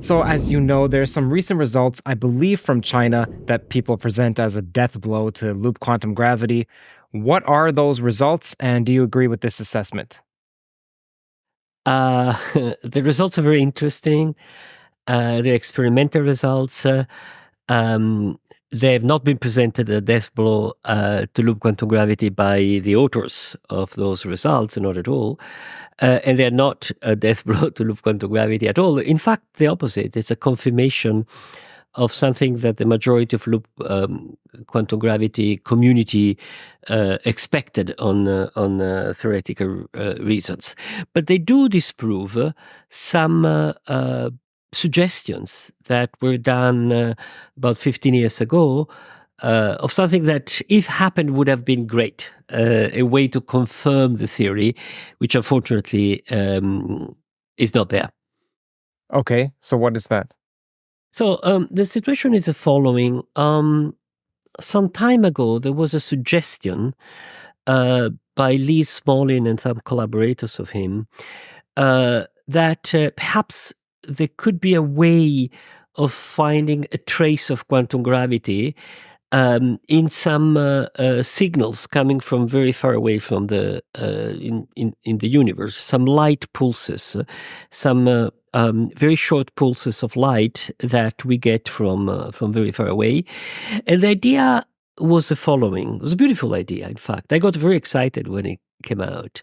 So, as you know, there's some recent results, I believe from China, that people present as a death blow to loop quantum gravity. What are those results, and do you agree with this assessment? Uh, the results are very interesting. The experimental results, um, they have not been presented a death blow to loop quantum gravity by the authors of those results, not at all. And they're not a death blow to loop quantum gravity at all. In fact, the opposite. It's a confirmation of something that the majority of loop quantum gravity community expected on theoretical reasons. But they do disprove some suggestions that were done about 15 years ago of something that, if happened, would have been great, a way to confirm the theory, which unfortunately is not there. Okay, so what is that? So the situation is the following. Some time ago, there was a suggestion by Lee Smolin and some collaborators of him that perhaps there could be a way of finding a trace of quantum gravity in some signals coming from very far away from the in the universe, some light pulses, some very short pulses of light that we get from very far away. And the idea was the following. It was a beautiful idea, in fact. I got very excited when it came out.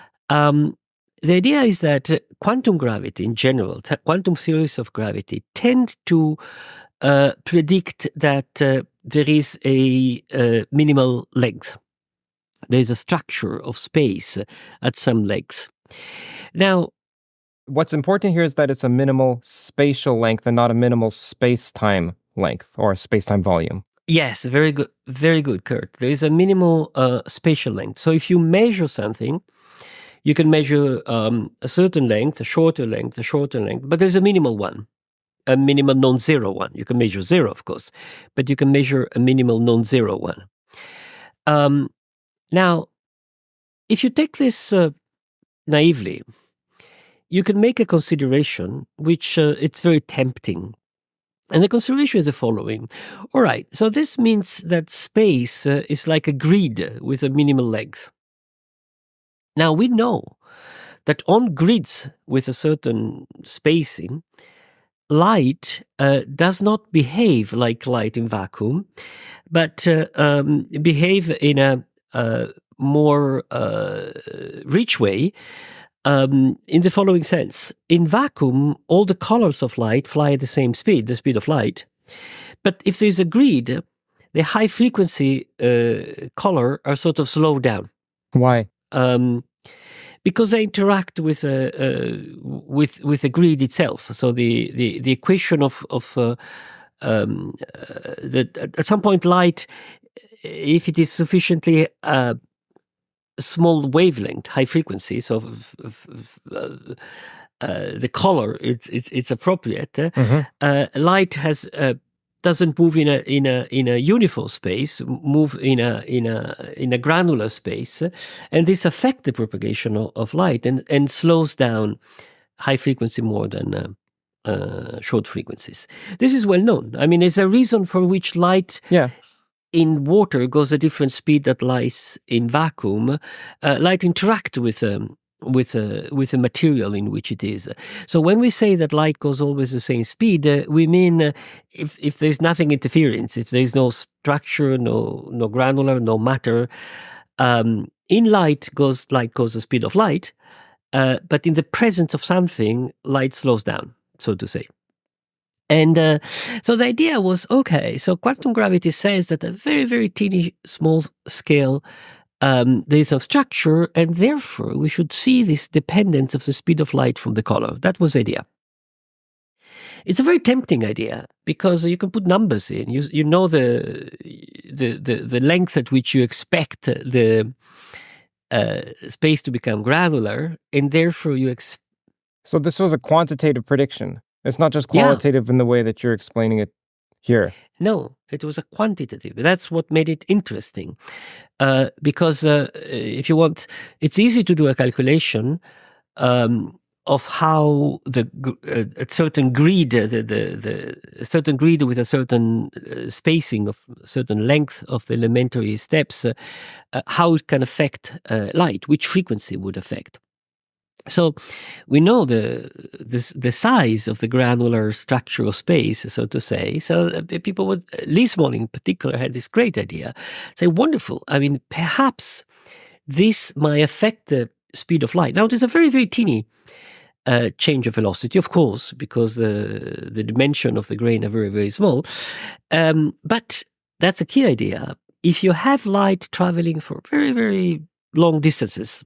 The idea is that quantum gravity in general, quantum theories of gravity, tend to predict that there is a minimal length. There is a structure of space at some length. Now, what's important here is that it's a minimal spatial length and not a minimal space-time length or space-time volume. Yes, very good, Curt. There is a minimal spatial length. So if you measure something, you can measure a certain length, a shorter length, but there's a minimal one, a minimal non-zero one. You can measure zero, of course, but you can measure a minimal non-zero one. Now, if you take this naively, you can make a consideration which it's very tempting. And the consideration is the following. All right, so this means that space is like a grid with a minimal length. Now, we know that on grids with a certain spacing, light does not behave like light in vacuum, but behave in a more rich way in the following sense. In vacuum, all the colors of light fly at the same speed, the speed of light. But if there's a grid, the high frequency color are sort of slowed down. Why? Because they interact with the grid itself. So the equation of that at some point light, if it is sufficiently small wavelength, high frequency, so the color it's appropriate. Light has doesn't move in a uniform space, move in a granular space, and this affects the propagation of light and slows down high frequency more than short frequencies. This is well known. I mean, there's a reason for which light in water goes a different speed that lies in vacuum. Light interacts with the material in which it is. So when we say that light goes always the same speed, we mean if there's nothing interference, if there's no structure, no granular, no matter, in light goes the speed of light, but in the presence of something, light slows down, so to say. And so the idea was, okay, so quantum gravity says that at a very, very teeny small scale, there is some structure, and therefore we should see this dependence of the speed of light from the color. That was the idea. It's a very tempting idea because you can put numbers in. You know the length at which you expect the space to become granular, and therefore you So this was a quantitative prediction. It's not just qualitative in the way that you're explaining it here. No, it was a quantitative. That's what made it interesting. Because if you want, it's easy to do a calculation of how a certain grid, the certain grid with a certain spacing of certain length of the elementary steps, how it can affect light, which frequency would affect. So we know the size of the granular structure of space, so to say. So people would, Lee Small in particular, had this great idea. Say, wonderful. I mean, perhaps this might affect the speed of light. Now, there's a very, very teeny change of velocity, of course, because the dimension of the grain are very, very small. But that's a key idea. If you have light traveling for very, very long distances,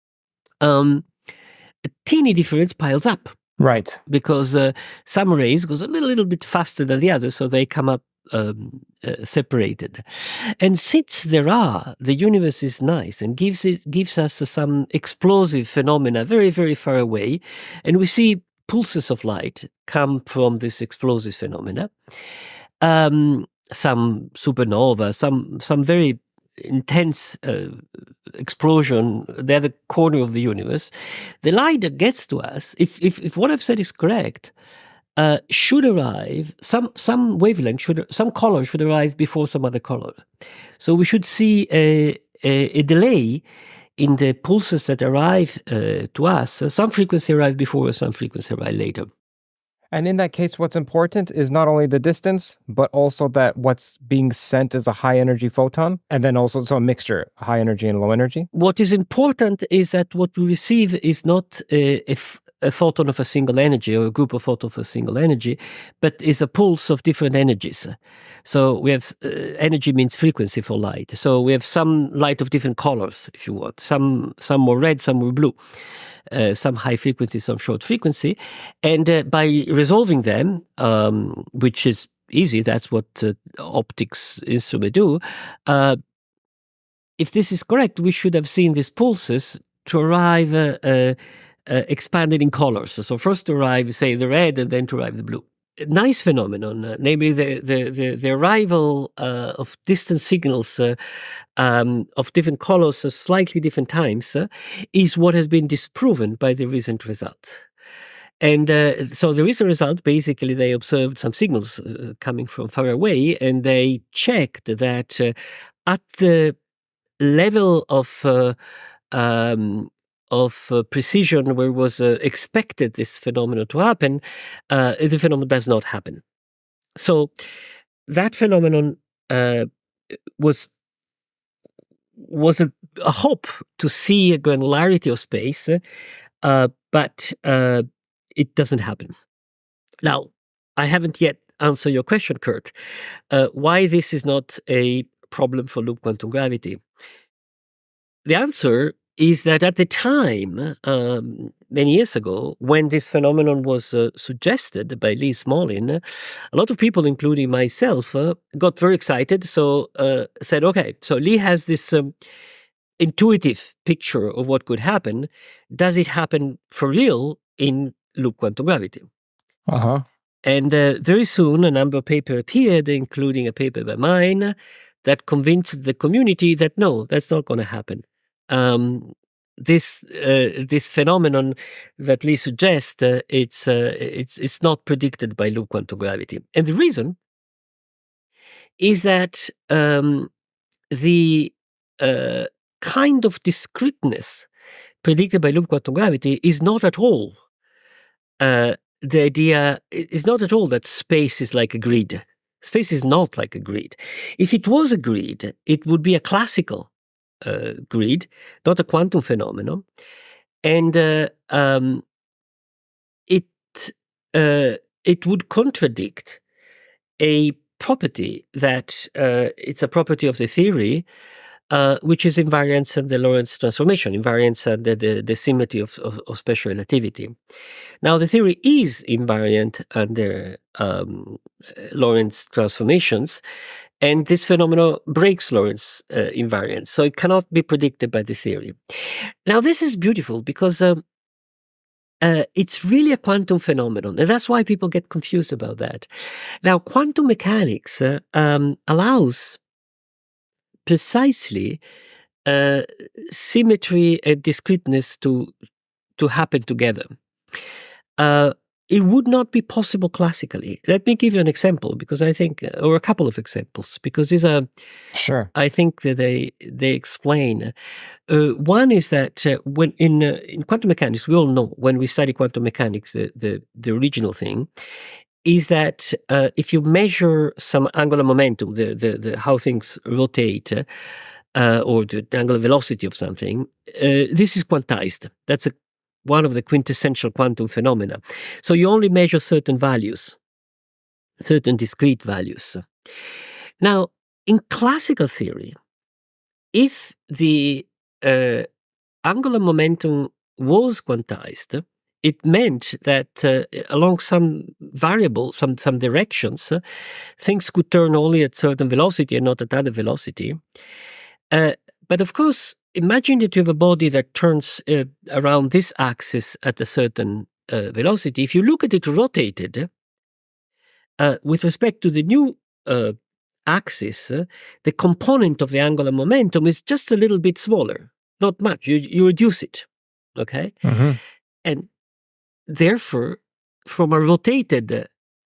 a teeny difference piles up. Right. Because some rays goes a little bit faster than the others, so they come up separated. And since the universe is nice and gives us some explosive phenomena very, very far away, and we see pulses of light come from this explosive phenomena, some supernova, some very intense explosion, the other corner of the universe, the light that gets to us, if what I've said is correct, should arrive, some wavelength, some color should arrive before some other color. So we should see a delay in the pulses that arrive to us. Some frequency arrive before, some frequency arrive later. And in that case, what's important is not only the distance, but also that what's being sent is a high energy photon, and then also some mixture, high energy and low energy. What is important is that what we receive is not a photon of a single energy or a group of photons of a single energy, but is a pulse of different energies. So we have energy means frequency for light. So we have some light of different colors, if you want, some more red, some more blue. Some high frequency, some short frequency. And by resolving them, which is easy, that's what optics instruments do. If this is correct, we should have seen these pulses to arrive expanded in colors. So first to arrive, say, the red, and then to arrive the blue. A nice phenomenon, namely the arrival of distant signals of different colors at slightly different times is what has been disproven by the recent result. And so the recent result, basically, they observed some signals coming from far away, and they checked that at the level of precision where was expected this phenomenon to happen, the phenomenon does not happen. So that phenomenon was a hope to see a granularity of space, but it doesn't happen. Now, I haven't yet answered your question, Curt. Why this is not a problem for loop quantum gravity? The answer is that at the time, many years ago, when this phenomenon was suggested by Lee Smolin, a lot of people, including myself, got very excited. So said, okay, so Lee has this intuitive picture of what could happen. Does it happen for real in loop quantum gravity? Uh-huh. And very soon, a number of papers appeared, including a paper by mine, that convinced the community that no, that's not going to happen. This phenomenon that Lee suggests, it's not predicted by loop quantum gravity, and the reason is that the kind of discreteness predicted by loop quantum gravity is not at all. The idea is not at all that space is like a grid. Space is not like a grid. If it was a grid, it would be a classical grid, not a quantum phenomenon, and it would contradict a property that it's a property of the theory, which is invariance and the Lorentz transformation, invariance and the symmetry of special relativity. Now, the theory is invariant under Lorentz transformations, and this phenomenon breaks Lorentz invariance, so it cannot be predicted by the theory. Now, this is beautiful because it's really a quantum phenomenon, and that's why people get confused about that. Now, quantum mechanics allows precisely symmetry and discreteness to happen together. it would not be possible classically. Let me give you an example, because I think, or a couple of examples, because these are, Sure. I think that they explain. One is that when in quantum mechanics, we all know when we study quantum mechanics, the original thing is that if you measure some angular momentum, the how things rotate, or the angular velocity of something, this is quantized. That's one of the quintessential quantum phenomena. So you only measure certain values, certain discrete values. Now, in classical theory, if the angular momentum was quantized, it meant that along some variable, some directions, things could turn only at certain velocity and not at other velocity. But of course, imagine that you have a body that turns around this axis at a certain velocity. If you look at it rotated, with respect to the new axis, the component of the angular momentum is just a little bit smaller. Not much. You reduce it, okay? Mm-hmm. And therefore, from a rotated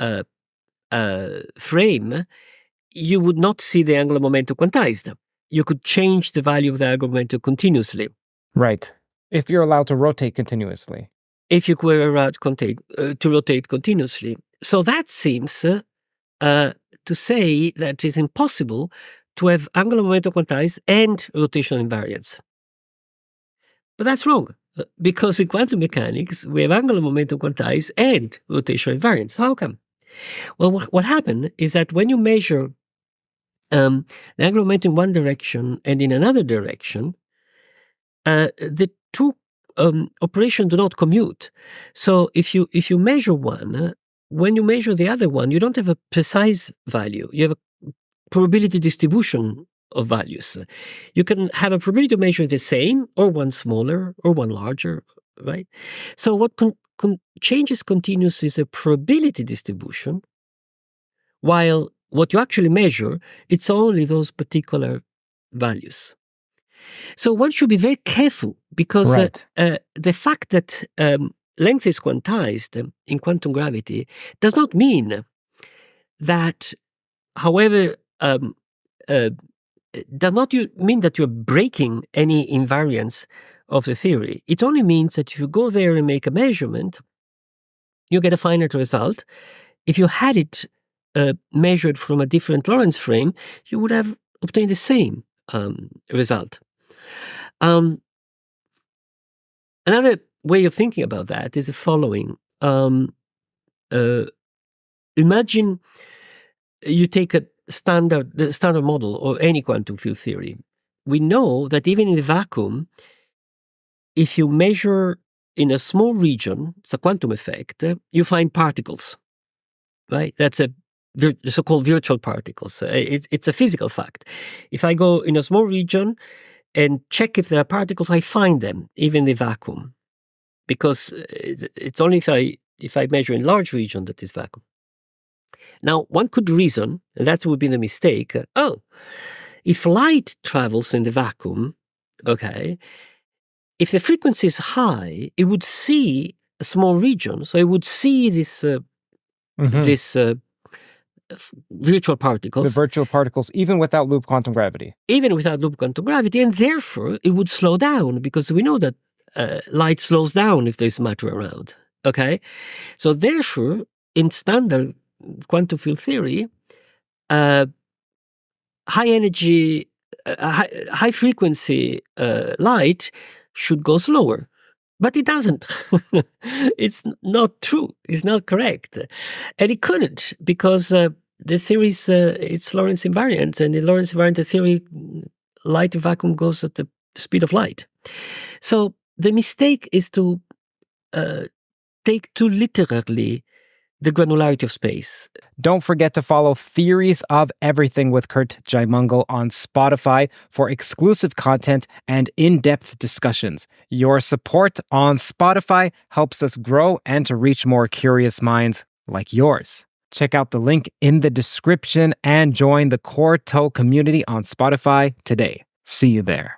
frame, you would not see the angular momentum quantized. You could change the value of the angular momentum continuously. Right. If you're allowed to rotate continuously. If you were allowed to rotate continuously. So that seems to say that it's impossible to have angular momentum quantized and rotational invariance. But that's wrong, because in quantum mechanics, we have angular momentum quantized and rotational invariance. How come? Well, what happened is that when you measure the angular momentum in one direction and in another direction, the two operations do not commute. So if you measure one, when you measure the other one, you don't have a precise value. You have a probability distribution of values. You can have a probability to measure the same, or one smaller, or one larger, right? So what changes continuous is a probability distribution, while what you actually measure, it's only those particular values. So one should be very careful, because Right. The fact that length is quantized in quantum gravity does not mean that, however, does not mean that you're breaking any invariance of the theory. It only means that if you go there and make a measurement, you get a finite result. If you had it measured from a different Lorentz frame, you would have obtained the same result. Another way of thinking about that is the following. Imagine you take the standard model or any quantum field theory. We know that even in the vacuum, if you measure in a small region, it's a quantum effect, you find particles, right? That's the so-called virtual particles. It's a physical fact. If I go in a small region and check if there are particles, I find them, even in the vacuum. Because it's only if I measure in large region that is vacuum. Now, one could reason, and that would be the mistake, if light travels in the vacuum, okay, if the frequency is high, it would see a small region, so it would see this virtual particles. The virtual particles, even without loop quantum gravity. Even without loop quantum gravity, and therefore it would slow down, because we know that light slows down if there's matter around, okay? So therefore, in standard quantum field theory, high energy, high frequency light should go slower. But it doesn't. It's not true. It's not correct. And it couldn't, because the theory is it's Lorentz invariant, and in Lorentz invariant theory, light in vacuum goes at the speed of light. So the mistake is to take too literally the granularity of space. Don't forget to follow Theories of Everything with Curt Jaimungal on Spotify for exclusive content and in-depth discussions. Your support on Spotify helps us grow and to reach more curious minds like yours. Check out the link in the description and join the Core Toe community on Spotify today. See you there.